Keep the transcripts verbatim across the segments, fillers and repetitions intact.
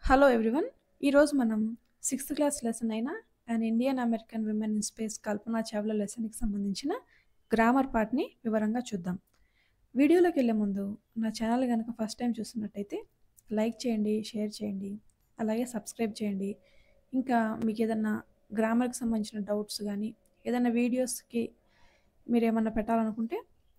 Hello everyone. ఈరోజు మనం sixth class lesson అయిన and Indian American women in space Kalpana Chawla లెసన్కి సంబంధించిన గ్రామర్ పార్ట్ని వివరంగా చూద్దాం. వీడియోలోకి వెళ్ళే ముందు నా ఛానల్ కనుక ఫస్ట్ టైం చూస్తున్నట్టయితే లైక్ చేయండి, షేర్ చేయండి, అలాగే సబ్స్క్రైబ్ చేయండి. ఇంకా మీకు ఏదన్నా గ్రామర్కి సంబంధించిన డౌట్స్ కానీ ఏదైనా వీడియోస్కి మీరు ఏమన్నా పెట్టాలనుకుంటే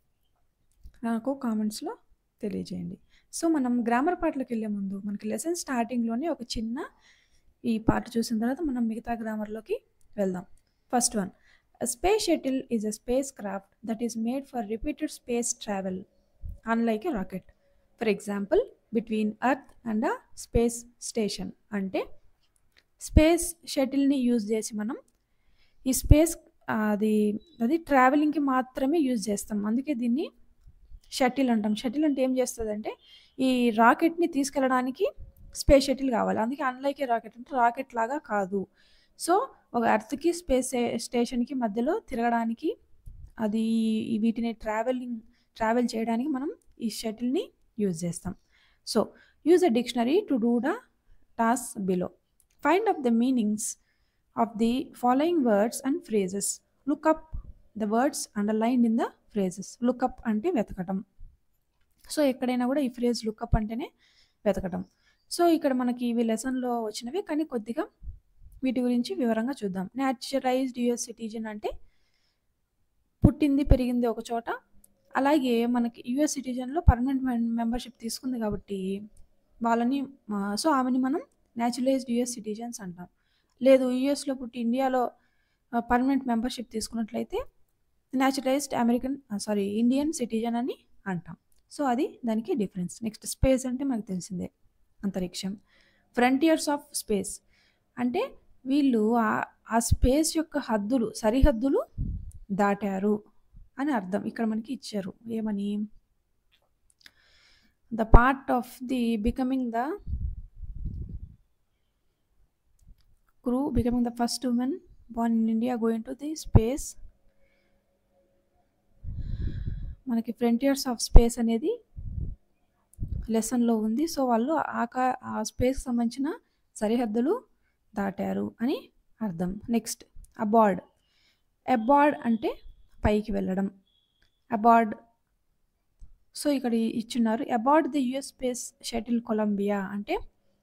నాకు కామెంట్స్లో తెలియజేయండి. సో మనం గ్రామర్ పార్ట్లోకి వెళ్ళే ముందు మనకి లెసన్ స్టార్టింగ్లోనే ఒక చిన్న ఈ పార్ట్ చూసిన తర్వాత మనం మిగతా గ్రామర్లోకి వెళ్దాం. First one, space shuttle is a spacecraft that is made for repeated space travel unlike a rocket. For example, between Earth and a space station. అంటే స్పేస్ షటిల్ని యూజ్ చేసి మనం ఈ స్పేస్ అది అది ట్రావెలింగ్కి మాత్రమే యూజ్ చేస్తాం. అందుకే దీన్ని షటిల్ అంటాం. షటిల్ అంటే ఏం చేస్తుందంటే ఈ రాకెట్ని తీసుకెళ్ళడానికి స్పేస్ షటిల్ కావాలి. అందుకే అన్లైక్ ఏ రాకెట్ అంటే రాకెట్ లాగా కాదు. సో ఒక ఎర్త్కి స్పేస్ స్టేషన్కి మధ్యలో తిరగడానికి అది వీటిని ట్రావెలింగ్ ట్రావెల్ చేయడానికి మనం ఈ షటిల్ని యూజ్ చేస్తాం. So use a dictionary to do the task below. Find up the meanings of the following words and phrases. Look up the words underlined in the phrases. Look up అంటే వెతకటం. So ఎక్కడైనా కూడా ఈ ఫ్రేజ్ లుక్అప్ అంటేనే వెతకటం. So ఇక్కడ మనకి ఇవి లెసన్లో వచ్చినవి, కానీ కొద్దిగా వీటి గురించి వివరంగా చూద్దాం. న్యాచురలైజ్డ్ యుఎస్ సిటిజన్ అంటే పుట్టింది పెరిగింది ఒక చోట, అలాగే మనకి యుఎస్ సిటిజన్లో పర్మనెంట్ మెంబర్షిప్ తీసుకుంది కాబట్టి వాళ్ళని సో ఆమెని మనం న్యాచురలైజ్డ్ యుఎస్ సిటిజన్స్ అంటాం. లేదు యుఎస్లో పుట్టి ఇండియాలో పర్మనెంట్ మెంబర్షిప్ తీసుకున్నట్లయితే naturalised American sorry Indian citizen అని అంటాం. సో అది దానికి డిఫరెన్స్. నెక్స్ట్, స్పేస్ అంటే మనకు తెలిసిందే, అంతరిక్షం. ఫ్రంటియర్స్ ఆఫ్ స్పేస్ అంటే వీళ్ళు ఆ స్పేస్ యొక్క హద్దులు సరిహద్దులు దాటారు అని అర్థం. ఇక్కడ మనకి ఇచ్చారు ఏమని, the part of the becoming the crew becoming the first woman born in India going to the space. మనకి ఫ్రంటియర్స్ ఆఫ్ స్పేస్ అనేది లెసన్లో ఉంది. సో వాళ్ళు ఆకా ఆ స్పేస్కి సంబంధించిన సరిహద్దులు దాటారు అని అర్థం. Next, abort. అబార్డ్ అంటే పైకి వెళ్ళడం. అబార్డ్ సో ఇక్కడ ఇచ్చున్నారు. Aboard the US space shuttle Columbia అంటే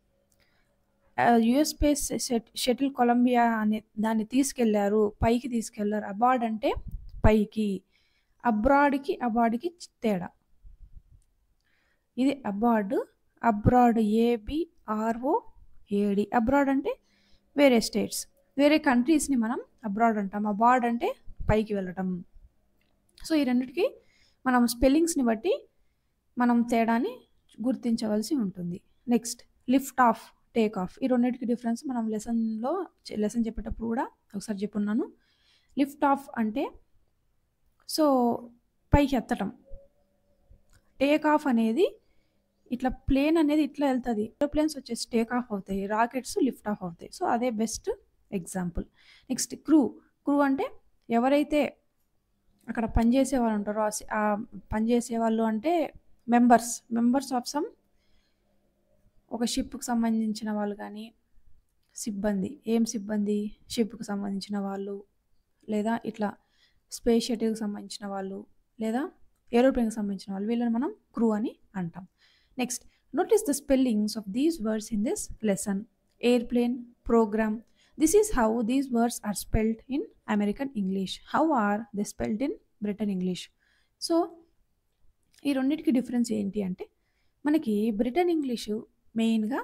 యుఎస్ స్పేస్ షటిల్ కొలంబియా అనే దాన్ని తీసుకెళ్లారు, పైకి తీసుకెళ్లారు. అబార్డ్ అంటే పైకి. అబ్రాడ్కి అబార్డ్కి తేడా. ఇది aboard, abroad A B R O A D. Abroad అంటే వేరే స్టేట్స్, వేరే కంట్రీస్ని మనం అబ్రాడ్ అంటాం. అబార్డ్ అంటే పైకి వెళ్ళటం. సో ఈ రెండింటికి మనం స్పెల్లింగ్స్ని బట్టి మనం తేడాని గుర్తించవలసి ఉంటుంది. Next, lift off, take off. ఈ రెండింటికి డిఫరెన్స్ మనం లెసన్లో లెసన్ చెప్పేటప్పుడు కూడా ఒకసారి చెప్పున్నాను. లిఫ్ట్ ఆఫ్ అంటే సో పైకి ఎత్తటం. టేక్ ఆఫ్ అనేది ఇట్లా ప్లేన్ అనేది ఇట్లా వెళ్తుంది, ఏరోప్లేన్స్ వచ్చేసి టేక్ ఆఫ్ అవుతాయి, రాకెట్స్ లిఫ్ట్ ఆఫ్ అవుతాయి. సో అదే best example. Next, crew. Crew అంటే ఎవరైతే అక్కడ పనిచేసే వాళ్ళు ఉంటారో ఆ పనిచేసే వాళ్ళు అంటే మెంబర్స్ మెంబర్స్ ఆఫ్ సమ్ ఒక షిప్కి సంబంధించిన వాళ్ళు కానీ సిబ్బంది. ఏం సిబ్బంది? షిప్కి సంబంధించిన వాళ్ళు, లేదా ఇట్లా స్పేస్ షటిల్కి సంబంధించిన వాళ్ళు, లేదా ఏరోప్లేన్కి సంబంధించిన వాళ్ళు. వీళ్ళని మనం క్రూ అని అంటాం. Next, notice the spellings of these words in this lesson. Airplane, program. This is how these words are spelled in American English. How are they spelled in Britain English. So ఈ రెండింటికి difference ఏంటి అంటే మనకి Britain English మెయిన్గా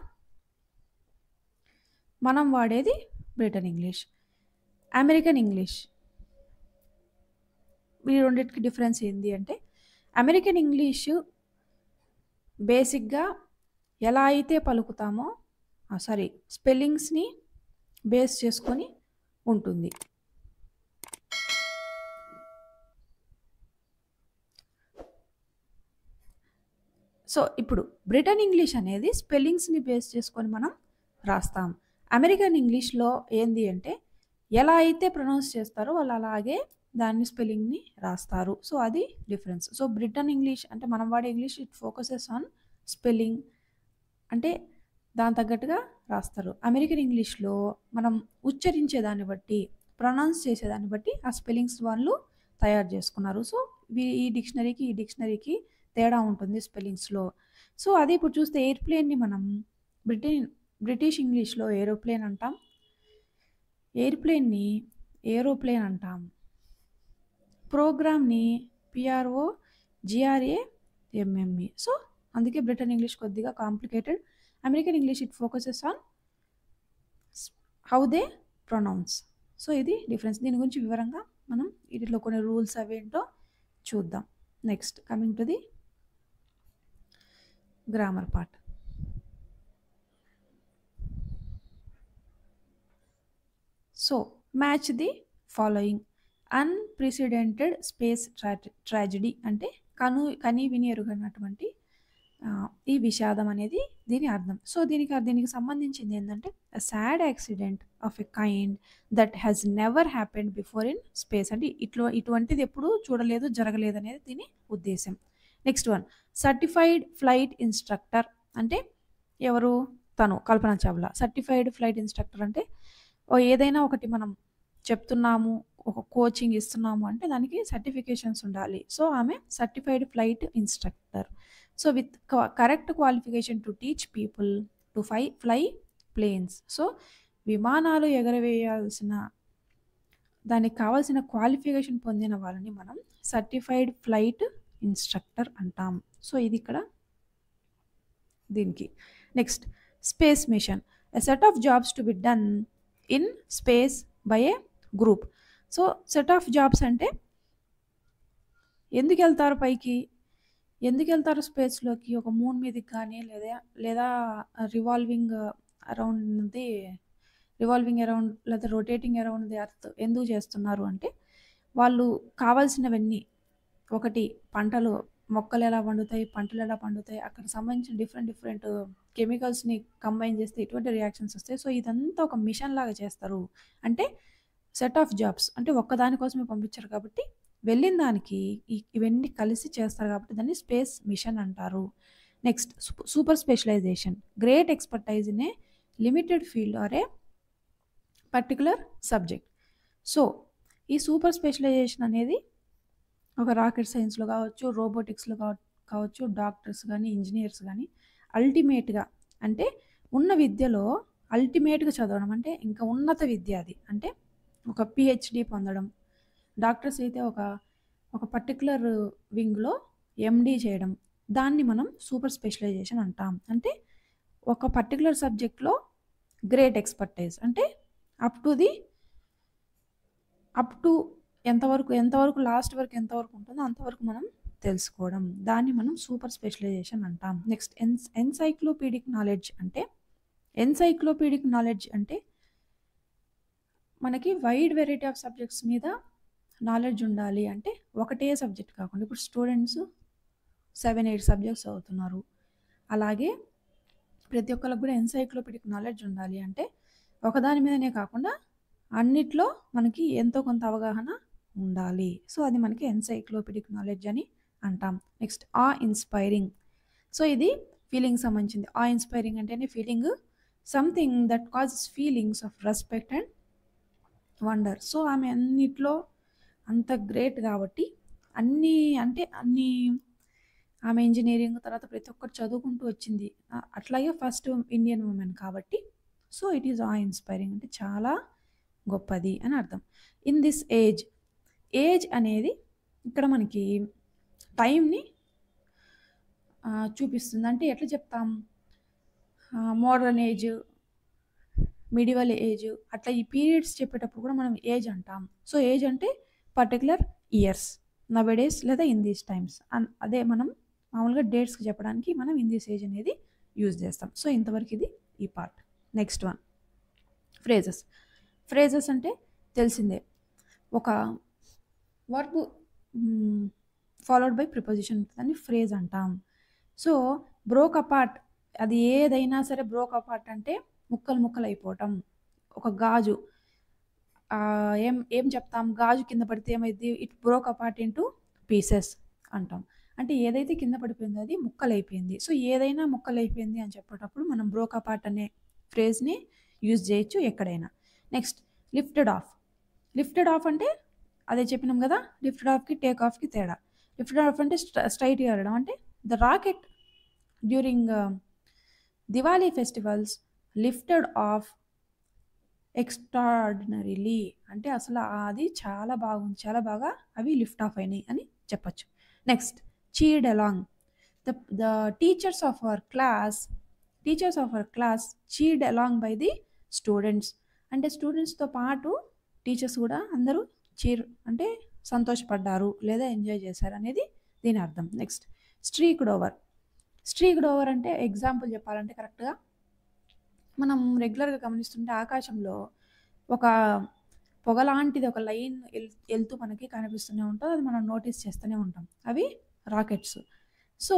మనం వాడేది Britain English, American English. ఈ రెండింటికి డిఫరెన్స్ ఏంటి అంటే అమెరికన్ ఇంగ్లీషు బేసిక్గా ఎలా అయితే పలుకుతామో సారీ స్పెల్లింగ్స్ని బేస్ చేసుకొని ఉంటుంది. సో ఇప్పుడు బ్రిటన్ ఇంగ్లీష్ అనేది స్పెల్లింగ్స్ని బేస్ చేసుకొని మనం రాస్తాం. అమెరికన్ ఇంగ్లీష్లో ఏంది అంటే ఎలా అయితే ప్రొనౌన్స్ చేస్తారో వాళ్ళు అలాగే దాన్ని స్పెల్లింగ్ని రాస్తారు. సో అది డిఫరెన్స్. సో బ్రిటన్ ఇంగ్లీష్ అంటే మనం వాడే English it focuses on spelling. అంటే దాని తగ్గట్టుగా రాస్తారు. అమెరికన్ ఇంగ్లీష్‌లో మనం ఉచ్చరించేదాన్ని బట్టి, ప్రొనౌన్స్ చేసేదాన్ని బట్టి ఆ స్పెల్లింగ్స్ వాళ్ళు తయారు చేసుకున్నారు. సో, ఇవి ఈ డిక్షనరీకి, ఈ డిక్షనరీకి తేడా ఉంటుంది స్పెల్లింగ్స్‌లో. సో, అదే ఇప్పుడు చూస్తే ఎయిర్‌ప్లేన్‌ని మనం బ్రిటన్ బ్రిటిష్ ఇంగ్లీష్‌లో ఏరోప్లేన్ అంటాం. ఎయిర్‌ప్లేన్‌ని ఏరోప్లేన్ అంటాం. ప్రోగ్రామ్‌ని పీఆర్ఓ జీఆర్ఏ ఎంఎంఈ. సో, అందుకే బ్రిటన్ ఇంగ్లీష్ కొద్దిగా complicated. American English it focuses on how they pronounce. So, ఇది డిఫరెన్స్. దీని గురించి వివరంగా మనం వీటిలో కొన్ని రూల్స్ అవేంటో చూద్దాం. Next coming to the grammar part. So, match the following. Unprecedented space ట్రాజ ట్రాజెడీ అంటే కను కని విని ఎరుగనటువంటి ఆహ్, ఈ విషాదం అనేది దీని అర్థం. సో, దీనికి దీనికి సంబంధించింది ఏందంటే a sad accident of a kind that has never happened before in space. అంటే ఇట్లో ఇటువంటిది ఎప్పుడూ చూడలేదు, జరగలేదనేది దీని ఉద్దేశ్యం. Next one certified flight instructor అంటే ఎవరు? తను Kalpana Chawla. Certified flight instructor అంటే ఓ ఏదైనా ఒకటి మనం చెప్తున్నాము, ఒక కోచింగ్ ఇస్తున్నాము అంటే దానికి సర్టిఫికేషన్స్ ఉండాలి. సో, ఆమె certified flight instructor. So, with క correct qualification to teach people to ఫై ఫ్లై ప్లేన్స్. సో, విమానాలు ఎగరవేయాల్సిన దానికి కావాల్సిన క్వాలిఫికేషన్ పొందిన వాళ్ళని మనం సర్టిఫైడ్ ఫ్లైట్ ఇన్‌స్ట్రక్టర్ అంటాం. సో, ఇది ఇక్కడ దీనికి. Next space mission. A set of jobs to be done in space by a group. So, set of jobs అంటే ఎందుకెళ్తారు పైకి? ఎందుకెళ్తారు స్పేస్‌లోకి? ఒక మూన్ మీదకి కానీ లేదా లేదా revolving around the revolving around లేదా రొటేటింగ్ అరౌండ్ ది ఎర్త్ ఎందుకు చేస్తున్నారు అంటే వాళ్ళు కావాల్సినవన్నీ ఒకటి పంటలు మొక్కలు ఎలా పండుతాయి, పంటలు ఎలా పండుతాయి, అక్కడ సంబంధించిన డిఫరెంట్ డిఫరెంట్ కెమికల్స్‌ని కంబైన్ చేస్తే ఎటువంటి రియాక్షన్స్ వస్తాయి. సో, ఇదంతా ఒక మిషన్ లాగా చేస్తారు. అంటే సెట్ ఆఫ్ జాబ్స్ అంటే ఒక్కదాని కోసమే పంపించారు కాబట్టి వెళ్ళిన దానికి ఈ ఇవన్నీ కలిసి చేస్తారు కాబట్టి దాన్ని స్పేస్ మిషన్ అంటారు. నెక్స్ట్ సూప super specialisation. Great expertise in a limited field or a particular subject. So, ఈ సూపర్ స్పెషలైజేషన్ అనేది ఒక రాకెట్ సైన్స్‌లో కావచ్చు, రోబోటిక్స్‌లో కావ కావచ్చు, డాక్టర్స్ గానీ, ఇంజినీర్స్ గానీ అల్టిమేట్‌గా అంటే ఉన్న విద్యలో అల్టిమేట్‌గా చదవడం అంటే ఇంకా ఉన్నత విద్య అది. అంటే ఒక పీహెచ్‌డీ పొందడం. డాక్టర్స్ అయితే ఒక ఒక పర్టిక్యులర్ వింగ్‌లో ఎండీ చేయడం. దాన్ని మనం సూపర్ స్పెషలైజేషన్ అంటాం. అంటే ఒక పర్టిక్యులర్ సబ్జెక్ట్‌లో గ్రేట్ ఎక్స్‌పర్టైజ్ అంటే up to the up to ఎంతవరకు ఎంతవరకు లాస్ట్ వరకు ఎంతవరకు ఉంటుందో అంతవరకు మనం తెలుసుకోవడం. దాన్ని మనం సూపర్ స్పెషలైజేషన్ అంటాం. నెక్స్ట్ ఎన్స్ ఎన్‌సైక్లోపీడిక్ నాలెడ్జ్ అంటే ఎన్‌సైక్లోపీడిక్ నాలెడ్జ్ అంటే మనకి వైడ్ వెరైటీ ఆఫ్ సబ్జెక్ట్స్ మీద నాలెడ్జ్ ఉండాలి. అంటే ఒకటే సబ్జెక్ట్ కాకుండా ఇప్పుడు స్టూడెంట్స్ సెవెన్, ఎయిట్ సబ్జెక్ట్స్ చదువుతున్నారు. అలాగే ప్రతి ఒక్కళ్ళకి కూడా ఎన్‌సైక్లోపీడిక్ నాలెడ్జ్ ఉండాలి. అంటే ఒకదాని మీదనే కాకుండా అన్నిట్లో మనకి ఎంతో కొంత అవగాహన ఉండాలి. సో, అది మనకి ఎన్‌సైక్లోపీడిక్ నాలెడ్జ్ అని అంటాం. నెక్స్ట్ ఆ ఇన్‌స్పైరింగ్. సో, ఇది ఫీలింగ్‌కి సంబంధించింది. ఆ ఇన్‌స్పైరింగ్ అంటేనే feeling something that causes feelings of respect and wonder. So, ఆమె అన్నిట్లో అంత గ్రేట్ కాబట్టి అన్నీ అంటే అన్నీ ఆమె ఇంజినీరింగ్ తర్వాత ప్రతి ఒక్కటి చదువుకుంటూ వచ్చింది. ఆహ్, అట్లాగే ఫస్ట్ ఇండియన్ వుమెన్ కాబట్టి so, it is a inspiring అంటే చాలా గొప్పది అని అర్థం. In this age. ఏజ్ అనేది ఇక్కడ మనకి టైంని ఆహ్, చూపిస్తుంది. అంటే ఎట్లా చెప్తాం? ఆహ్, మోడర్న్ ఏజ్, మిడివల్ ఏజ్ అట్లా ఈ పీరియడ్స్ చెప్పేటప్పుడు కూడా మనం ఏజ్ అంటాం. సో, ఏజ్ అంటే పర్టిక్యులర్ ఇయర్స్. నౌఎడేస్ లేదా ఇన్ దీస్ టైమ్స్. అన్ అదే మనం మామూలుగా డేట్స్‌కి చెప్పడానికి మనం ఇన్ దిస్ ఏజ్ అనేది యూజ్ చేస్తాం. సో, ఇంతవరకు ఇది ఈ part. Next one phrases. Phrases అంటే తెలిసిందే. ఒక verb hmm, followed by preposition ఉంటదని ఫ్రేజ్ అంటాం. సో, బ్రోక్ అపార్ట్ అది ఏదైనా సరే బ్రోక్ అపార్ట్ అంటే ముక్కలు ముక్కలైపోవటం. ఒక గాజు ఆహ్, ఏం ఏం చెప్తాం? గాజు కింద పడితే ఏమైద్ది? It broke apart into pieces అంటాం. అంటే ఏదైతే కింద పడిపోయిందో అది ముక్కలైపోయింది. సో, ఏదైనా ముక్కలైపోయింది అని చెప్పేటప్పుడు మనం బ్రోక్ అపార్ట్ అనే ఫ్రేజ్‌ని యూజ్ చేయొచ్చు ఎక్కడైనా. Next lifted off. Lifted off అంటే అదే చెప్పినాం కదా! లిఫ్టెడ్ ఆఫ్‌కి, టేక్ ఆఫ్‌కి తేడా. లిఫ్టెడ్ ఆఫ్ అంటే స్ట్ర స్ట్రెయిట్‌గా వెళ్ళడం. అంటే the rocket during Diwali festivals lifted off extraordinarily. అంటే అసలు అది చాలా బాగుంది. చాలా బాగా అవి లిఫ్ట్ ఆఫ్ అయినాయి అని చెప్పొచ్చు. Next cheered along. The the teachers of our class teachers of our class cheered along by the students. అంటే స్టూడెంట్స్‌తో పాటు టీచర్స్ కూడా అందరూ చీర్ అంటే సంతోషపడ్డారు లేదా ఎంజాయ్ చేశారు అనేది దీని అర్థం. Next streaked over. Streaked over అంటే ఎగ్జాంపుల్ చెప్పాలంటే కరెక్ట్‌గా మనం రెగ్యులర్‌గా గమనిస్తుంటే ఆకాశంలో ఒక పొగలాంటిది ఒక లైన్ ఎల్ ఎళ్తూ మనకి కనిపిస్తూనే ఉంటది. అది మనం నోటీస్ చేస్తూనే ఉంటాం. అవి rockets. So,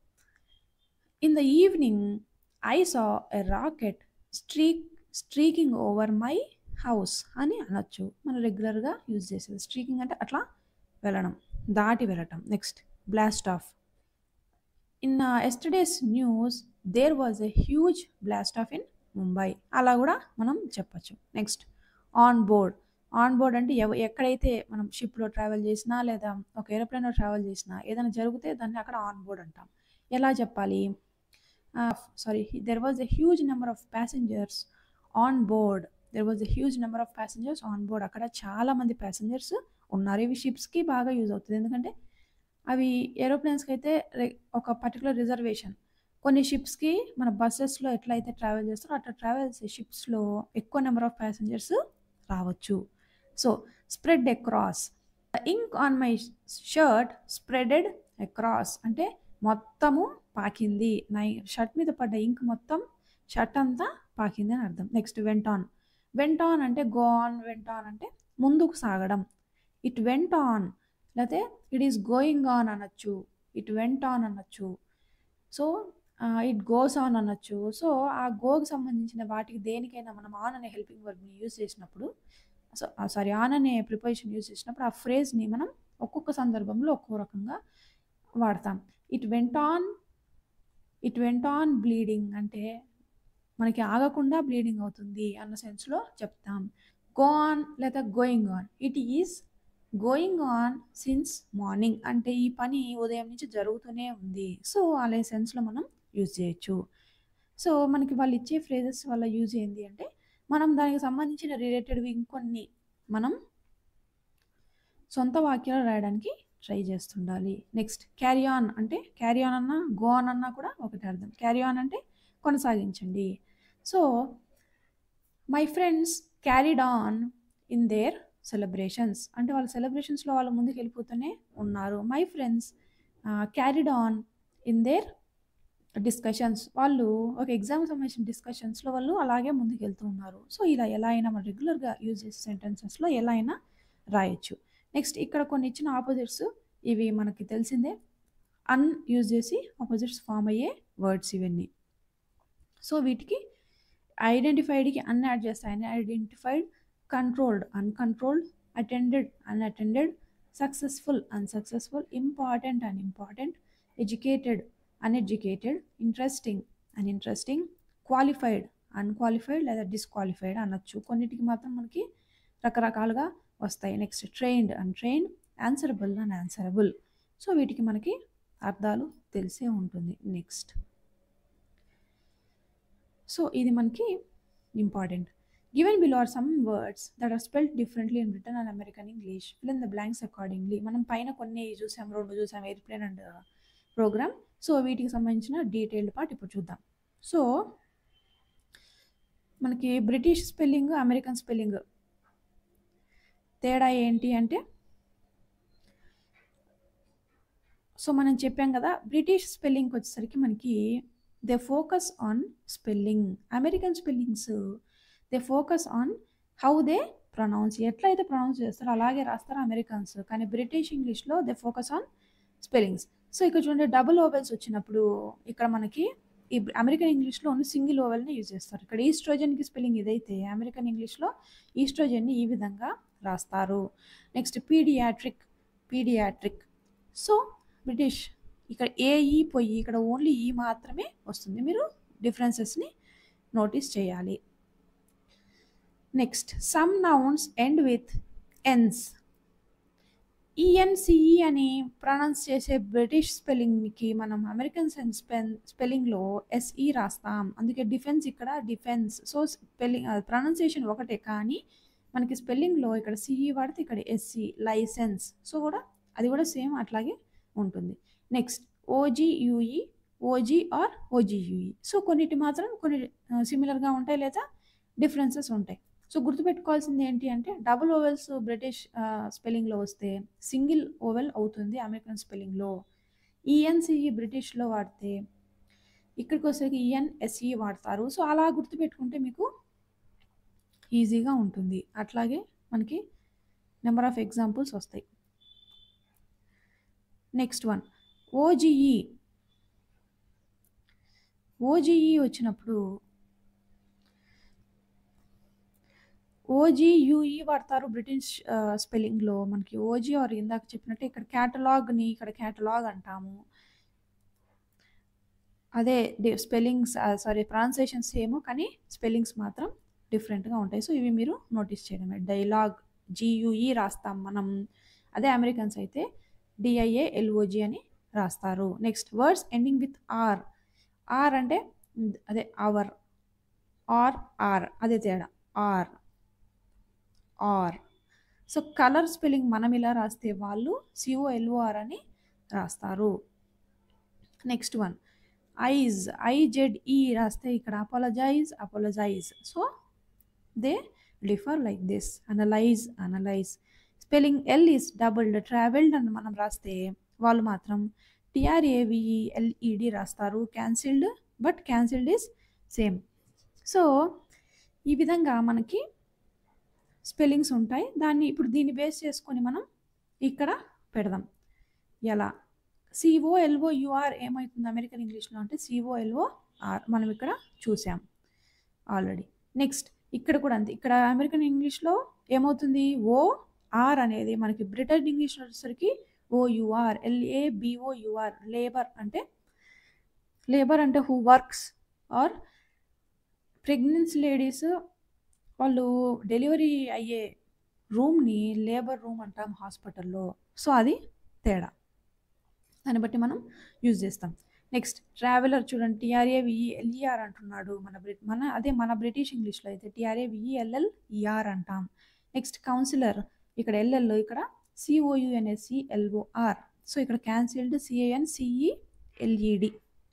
in the evening I saw a rocket streak streaking over my house అని అనొచ్చు. మనం రెగ్యులర్‌గా యూజ్ చేసేది. స్ట్రీకింగ్ అంటే అట్లా వెళ్ళడం, దాటి వెళ్ళటం. Next blast off. In yesterday's news there was a huge blast off in Mumbai. అలా కూడా మనం చెప్పొచ్చు. Next on board. On board అంటే ఎవ ఎక్కడైతే మనం షిప్‌లో ట్రావెల్ చేసినా లేదా ఒక ఏరోప్లేన్‌లో ట్రావెల్ చేసినా ఏదైనా జరిగితే దాన్ని అక్కడ ఆన్ బోర్డ్ అంటాం. ఎలా చెప్పాలి? Ah, sorry there was a huge number of passengers on board. There was a huge number of passengers on board. అక్కడ చాలా మంది ప్యాసింజర్స్ ఉన్నారు. ఇవి షిప్స్‌కి బాగా యూజ్ అవుతది. ఎందుకంటే అవి ఏరోప్లేన్స్‌కి అయితే రె ఒక పర్టిక్యులర్ రిజర్వేషన్. కొన్ని షిప్స్‌కి మన బసెస్‌లో ఎట్లయితే ట్రావెల్ చేస్తారో అట్లా ట్రావెల్ చేసే షిప్స్‌లో ఎక్కువ నెంబర్ ఆఫ్ ప్యాసింజర్స్ రావచ్చు. So, spread across. The ink on my shirt spreaded across. అంటే మొత్తము పాకింది. నా షర్ట్ మీద పడ్డ ఇంక్ మొత్తం షర్ట్ అంతా పాకింది అని అర్థం. Next went on. Went on అంటే గో ఆన్, వెంట్ ఆన్ అంటే ముందుకు సాగడం. ఇట్ వెంట్ ఆన్ లేతే ఇట్ ఈస్ గోయింగ్ ఆన్ అనొచ్చు. ఇట్ వెంట్ ఆన్ అనొచ్చు. So, ah, it goes on అనొచ్చు. సో, ఆ గోకి సంబంధించిన వాటికి దేనికైనా మనం ఆన్ అనే హెల్పింగ్ వర్బ్‌ని యూజ్ చేసినప్పుడు సో, ఆహ్, సారీ ఆన్ అనే ప్రిపోజిషన్ యూజ్ చేసినప్పుడు ఆ ఫ్రేజ్‌ని మనం ఒక్కొక్క సందర్భంలో ఒక్కో రకంగా వాడతాం. It went on it went on bleeding అంటే మనకి ఆగకుండా బ్లీడింగ్ అవుతుంది అన్న సెన్స్‌లో చెప్తాం. గో ఆన్ లేదా going on. It is going on since morning అంటే ఈ పని ఉదయం నుంచి జరుగుతూనే ఉంది. సో, అనే సెన్స్‌లో మనం యూజ్ చేయొచ్చు. సో, మనకి వాళ్ళు ఇచ్చే ఫ్రేజెస్ వల్ల యూజ్ ఏంది అంటే మనం దానికి సంబంధించిన రిలేటెడ్‌వి ఇంకొన్ని మనం సొంత వాక్యాలు రాయడానికి ట్రై చేస్తుండాలి. నెక్స్ట్ క్యారీ ఆన్ అంటే క్యారీ ఆన్ అన్నా, గో ఆన్ అన్నా కూడా ఒకటే అర్థం. క్యారీ ఆన్ అంటే కొనసాగించండి. So, my friends carried on in their celebrations అంటే వాళ్ళ సెలబ్రేషన్స్‌లో వాళ్ళు ముందుకెళ్ళిపోతూనే ఉన్నారు. My friends ah, carried on in their discussions వాళ్ళు ఒక ఎగ్జామ్‌కి సంబంధించిన డిస్కషన్స్‌లో వాళ్ళు అలాగే ముందుకెళ్తూ ఉన్నారు. సో, ఇలా ఎలా అయినా మనం రెగ్యులర్‌గా యూజ్ చేసే సెంటెన్సెస్‌లో ఎలా అయినా రాయొచ్చు. నెక్స్ట్ ఇక్కడ కొన్ని ఇచ్చిన ఆపోజిట్స్ ఇవి మనకి తెలిసిందే. అన్ యూజ్ చేసి ఆపోజిట్స్ ఫార్మ్ అయ్యే వర్డ్స్ ఇవన్నీ. సో, వీటికి ఐడెంటిఫైడ్‌కి అన్ యాడ్ చేస్తే unidentified, controlled uncontrolled, attended unattended, successful unsuccessful, important unimportant, educated uneducated, interesting uninteresting, qualified unqualified లేదా డిస్‌క్వాలిఫైడ్ అనొచ్చు. కొన్నిటికి మాత్రం మనకి రకరకాలుగా వస్తాయి. Next trained untrained, answerable unanswerable. So, వీటికి మనకి అర్థాలు తెలిసే ఉంటుంది. నెక్స్ట్ సో, ఇది మనకి important. Given below are some words that are spelled differently in Britain and American English. Fill in the blanks accordingly. మనం పైన కొన్ని చూసాం, రెండు చూసాం ఎయిర్‌ప్లేన్ అండ్ ప్రోగ్రామ్. సో, వీటికి సంబంధించిన డీటెయిల్డ్ పార్ట్ ఇప్పుడు చూద్దాం. సో, మనకి బ్రిటిష్ స్పెల్లింగ్, అమెరికన్ స్పెల్లింగ్ తేడా ఏంటి అంటే సో, మనం చెప్పాం కదా! బ్రిటిష్ స్పెల్లింగ్‌కి వచ్చేసరికి మనకి they focus on spelling. American spellings they focus on how they pronounce. ఎట్లయితే ప్రొనౌన్స్ చేస్తారో అలాగే రాస్తారు అమెరికన్స్. కానీ బ్రిటిష్ ఇంగ్లీష్‌లో they focus on spellings. So, ఇక్కడ చూడండి డబుల్ ఓవెల్స్ వచ్చినప్పుడు ఇక్కడ మనకి ఈ అమెరికన్ ఇంగ్లీష్‌లో ఓన్లీ సింగిల్ ఓవెల్‌ని యూజ్ చేస్తారు. ఇక్కడ ఈస్ట్రోజన్‌కి స్పెల్లింగ్ ఇదైతే అమెరికన్ ఇంగ్లీష్‌లో ఈస్ట్రోజన్‌ని ఈ విధంగా రాస్తారు. Next paediatric paediatric. So, British ఇక్కడ ఏఈ పోయి ఇక్కడ ఓన్లీ ఈ మాత్రమే వస్తుంది. మీరు డిఫరెన్సెస్ని నోటీస్ చేయాలి. Next, some nouns end with ence. E N C E అని ప్రొనౌన్స్ చేసే బ్రిటిష్ స్పెల్లింగ్కి మనం అమెరికన్ స్పెన్ స్పెల్లింగ్లో ఎస్ఈ రాస్తాం. అందుకే డిఫెన్స్ ఇక్కడ డిఫెన్స్. సో స్పెల్లింగ్ ప్రొనౌన్సియేషన్ ఒకటే, కానీ మనకి స్పెల్లింగ్లో ఇక్కడ సిఈ వాడితే ఇక్కడ ఎస్సి, లైసెన్స్. సో కూడా అది కూడా సేమ్ అట్లాగే ఉంటుంది. Next, O G U E, O G or O G U E. So కొన్నిటి మాత్రం కొన్ని సిమిలర్గా ఉంటాయి లేదా డిఫరెన్సెస్ ఉంటాయి. సో గుర్తుపెట్టుకోవాల్సింది ఏంటి అంటే, డబుల్ ఓవెల్స్ బ్రిటిష్ స్పెల్లింగ్లో వస్తే సింగిల్ ఓవెల్ అవుతుంది అమెరికన్ స్పెల్లింగ్లో. ఈఎన్సిఈ బ్రిటిష్లో వాడితే ఇక్కడికి వచ్చేసరికి ఈఎన్ఎస్ఈ వాడతారు. సో అలా గుర్తుపెట్టుకుంటే మీకు ఈజీగా ఉంటుంది. అట్లాగే మనకి నెంబర్ ఆఫ్ ఎగ్జాంపుల్స్ వస్తాయి. Next one, O G E. ఓజీఈ వచ్చినప్పుడు ఓజీయూఈ వాడతారు బ్రిటిష్ స్పెల్లింగ్లో. మనకి ఓజీ ఆర్ ఇందాక చెప్పినట్టు ఇక్కడ క్యాటలాగ్ని ఇక్కడ క్యాటలాగ్ అంటాము. అదే స్పెల్లింగ్స్ సారీ ప్రొనౌన్సియేషన్స్ సేమ్, కానీ స్పెల్లింగ్స్ మాత్రం డిఫరెంట్గా ఉంటాయి. సో ఇవి మీరు నోటీస్ చేయడమే. డైలాగ్ జీయూఈ రాస్తాం మనం, అదే అమెరికన్స్ అయితే డిఐఏ ఎల్ఓజీ అని రాస్తారు. Next, words ending with or. Or అంటే అదే అవర్, ఆర్ ఆర్ అదే తేడా, or or. So colour spelling మనం ఇలా రాస్తే వాళ్ళు సిఓఎల్ఓఆర్ అని రాస్తారు. నెక్స్ట్ వన్, ఐజ్, ఐజెడ్ఈ రాస్తే ఇక్కడ apologise, apologize. So they differ like this. Analyse, analyze. Spelling L is doubled, travelled అని మనం రాస్తే వాళ్ళు మాత్రం టిఆర్ఏవిఈ ఎల్ఈడి రాస్తారు. Cancelled, but cancelled is same. So ఈ విధంగా మనకి స్పెల్లింగ్స్ ఉంటాయి. దాన్ని ఇప్పుడు దీన్ని బేస్ చేసుకొని మనం ఇక్కడ పెడదాం. ఎలా? సిఓఎల్ఓయుఆర్ ఏమవుతుంది అమెరికన్ ఇంగ్లీష్లో అంటే సిఓఎల్ఓఆర్ మనం ఇక్కడ చూసాం ఆల్రెడీ. నెక్స్ట్ ఇక్కడ కూడా అంతే. ఇక్కడ అమెరికన్ ఇంగ్లీష్లో ఏమవుతుంది, ఓ ఆర్ అనేది మనకి బ్రిటన్ ఇంగ్లీష్లో వచ్చేసరికి ఓయుఆర్, ఎల్ఏబిఓయుఆర్. లేబర్ అంటే లేబర్ అంటే who works or pregnancy ladies వాళ్ళు డెలివరీ అయ్యే రూమ్ని లేబర్ రూమ్ అంటాం హాస్పిటల్లో. సో అది తేడా, దాన్ని బట్టి మనం యూజ్ చేస్తాం. నెక్స్ట్, ట్రావెలర్ చూడండి, టీఆర్ఏవిఈ ఎల్ఈఆర్ అంటున్నాడు మన బ్రిట్ మన అదే మన బ్రిటిష్ ఇంగ్లీష్లో అయితే టీఆర్ఏవిఈ ఎల్ఎల్ ఈఆర్ అంటాం. నెక్స్ట్, కౌన్సిలర్ ఇక్కడ ఎల్ఎల్, ఇక్కడ సిఓయుఎన్ఎస్సి ఎల్ఓఆర్. సో ఇక్కడ cancelled, C A N C E L E D,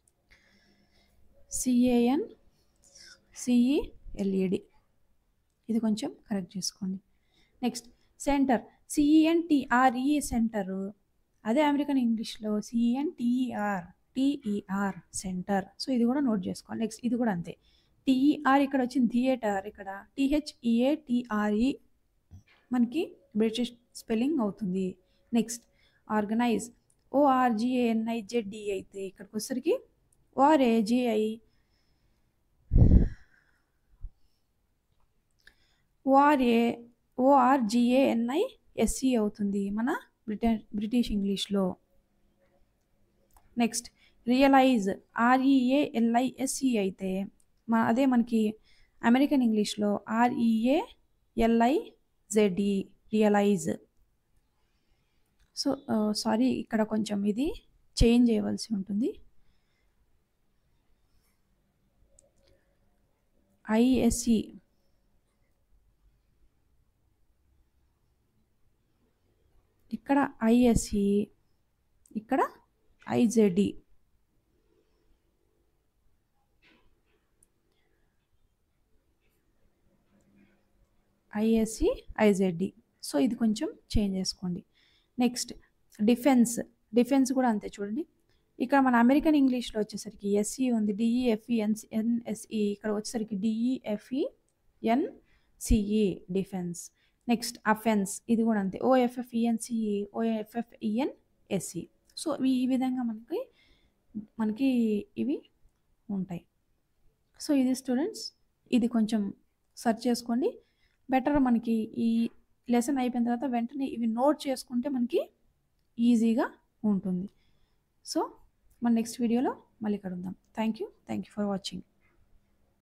C A N C E L E D. ఇది కొంచెం కరెక్ట్ చేసుకోండి. Next, centre, C E N T R E centre. అదే అమెరికన్ ఇంగ్లీష్లో సిఈఎన్టీఈఆర్ టీఈఆర్ సెంటర్. సో ఇది కూడా నోట్ చేసుకోవాలి. నెక్స్ట్ ఇది కూడా అంతే. టీఈఆర్ ఇక్కడ వచ్చింది థియేటర్, ఇక్కడ టీహెచ్ఈఏటిఆర్ఈ మనకి బ్రిటిష్ స్పెల్లింగ్ అవుతుంది. నెక్స్ట్, ఆర్గనైజ్, ఓఆర్జిఏఎన్ఐజెడ్ఈ అయితే ఇక్కడికి వచ్చేసరికి ఓఆర్ఏజిఐ ఓఆర్ఏ ఓఆర్జిఏఎన్ఐఎస్సి అవుతుంది మన బ్రిటన్ బ్రిటిష్ ఇంగ్లీష్లో. నెక్స్ట్, రియలైజ్, ఆర్ఈఏఎల్ఐఎస్సి అయితే మన అదే మనకి అమెరికన్ ఇంగ్లీష్లో ఆర్ఈఏఎల్ఐజెడ్ఈ రియలైజ్. సో సారీ ఇక్కడ కొంచెం ఇది చేంజ్ చేయవలసి ఉంటుంది. ఐఎస్సి ఇక్కడ ఐఎస్సి, ఇక్కడ ఐజెడ్ఈ. ఐఎస్సి ఐజెడ్ఈ. సో ఇది కొంచెం చేంజ్ చేసుకోండి. Next, defence. డిఫెన్స్ కూడా అంతే చూడండి. ఇక్కడ మన అమెరికన్ ఇంగ్లీష్లో వచ్చేసరికి ఎస్ఈ ఉంది, డిఈఎఫ్ఈ ఎన్ ఎన్ఎస్ఈ. ఇక్కడ వచ్చేసరికి D E F E N C E defence. Next, offence. ఇది కూడా అంతే, ఓఎఫ్ఎఫ్ఈఎన్సిఈ ఓఎఫ్ఎఫ్ఈఎన్ఎస్ఈ. సో ఈ విధంగా మనకి మనకి ఇవి ఉంటాయి. సో ఇది స్టూడెంట్స్, ఇది కొంచెం సెర్చ్ చేసుకోండి. బెటర్ మనకి ఈ లెసన్ అయిపోయిన తర్వాత వెంటనే ఇవి నోట్ చేసుకుంటే మనకి ఈజీగా ఉంటుంది. సో మన నెక్స్ట్ వీడియోలో మళ్ళీ కలుద్దాం. Thank you thank you for watching.